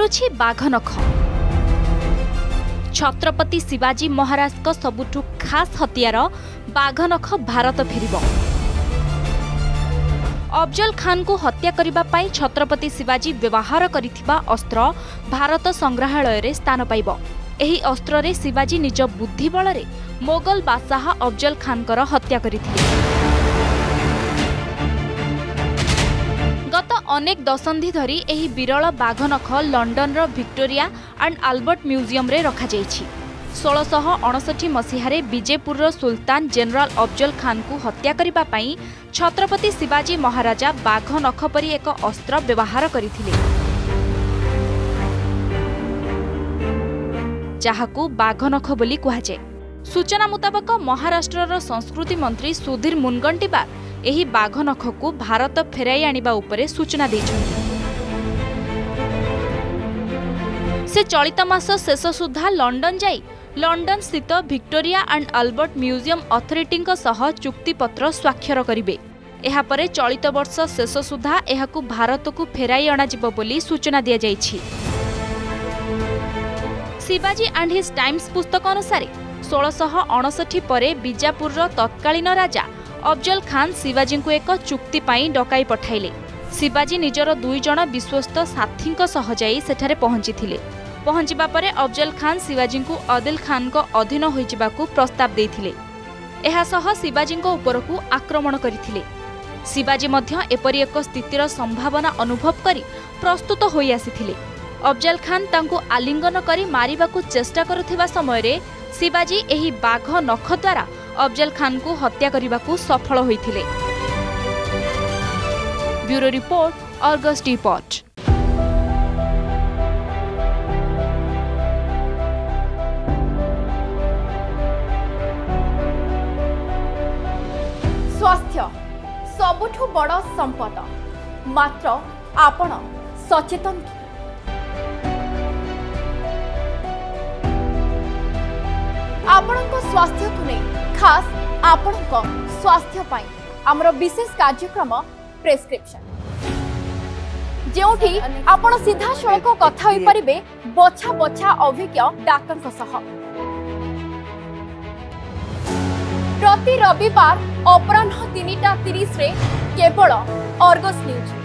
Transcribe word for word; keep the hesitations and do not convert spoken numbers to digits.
फेरुछि बाघ नख। छत्रपति शिवाजी महाराज का सबुठु खास हथियार बाघ नख भारत फेरिबो। अफजल खान को हत्या करिबा पाई छत्रपति शिवाजी व्यवहार करिथिबा अस्त्र भारत संग्रहालय रे स्थान पाइबो। एही अस्त्र रे शिवाजी निज बुद्धि बल रे मोगल बादशाह अफजल खान कर हत्या करिथिले। गत अनेक दशंधि धरी एही विरल बाघ नख लंडन रो विक्टोरिया एंड आल्बर्ट म्यूजियम रे रखा जाइछि। सोलह सौ अड़सठ मसीह विजयपुर रो सुल्तान जनरल अफजल खान को हत्या करिबा पाई छत्रपति शिवाजी महाराजा बाघ नख परी एक अस्त्र व्यवहार करिथिले, जहाकू बाघ नख बोली कुहाजे। सूचना मुताबक महाराष्ट्र रो संस्कृति मंत्री सुधीर मुनगंटीवार एही बाघ नख को भारत फेराई आनिबा उपरे सूचना दैछन्ति। से चलित मास शेष सुधा लंडन जाई लंडन स्थित Victoria and Albert museum authority सह चुक्तिपत्र स्वाक्षर करिवे। एहा परे चलित वर्ष शेष सुधा एहाकू भारत को फेराई अणाजिबो बोली सूचना दिया जाइछि। शिवाजी एंड हिज टाइम्स पुस्तक अनुसार सोलह सौ अड़सठ परे बीजापुर तत्कालीन राजा अफजल खान शिवाजी को एक चुक्ति पाई डकाई पठाइले। शिवाजी निजर दुई जण विश्वस्त साथी सह जाई सेठारे पहुंचीथिले। पहुंचीबा परे अफजल खान शिवाजी को आदिल खान को अधीन होइजिबाकू प्रस्ताव देइथिले। एहा सह शिवाजी को उपरकू आक्रमण करिथिले। शिवाजी मध्य एपरि एक स्थितिर संभावना अनुभव करी प्रस्तुत होई आसिथिले। अफजल खान तांको आलिंगन करी मारिबाकू चेष्टा करुथिबा समय रे शिवाजी एही बाघ नख द्वारा अफजल खान को हत्या करिबाकू सफल होइथिले। Bureau report, Argus report. स्वास्थ्य सबुठु बड़ संपद, मात्र आपण सचेतन कि? आपणक स्वास्थ्य को नहीं खास आपणक स्वास्थ्य पाई आमर विशेष कार्यक्रम प्रेस्क्रिप्शन, जेउठी आपण सीधा सड़क कथा होई परिबे बछा बछा अभिज्ञ डाक्टर सह। प्रति रविवार अपराह्न तीन टा तीस रे केवल अर्गस न्यूज।